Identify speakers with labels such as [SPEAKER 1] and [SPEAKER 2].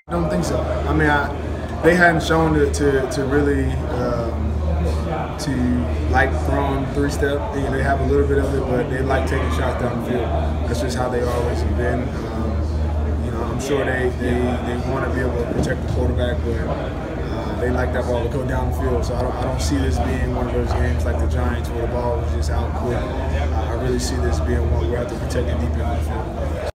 [SPEAKER 1] I don't think so. I mean, they hadn't shown it to really to like throwing three-step. They have a little bit of it, but they like taking shots down the field. That's just how they always have been. I'm sure they want to be able to protect the quarterback, but they like that ball to go down the field. So I don't see this being one of those games like the Giants where the ball was just out quick. I really see this being one where we have to protect it deep in the field.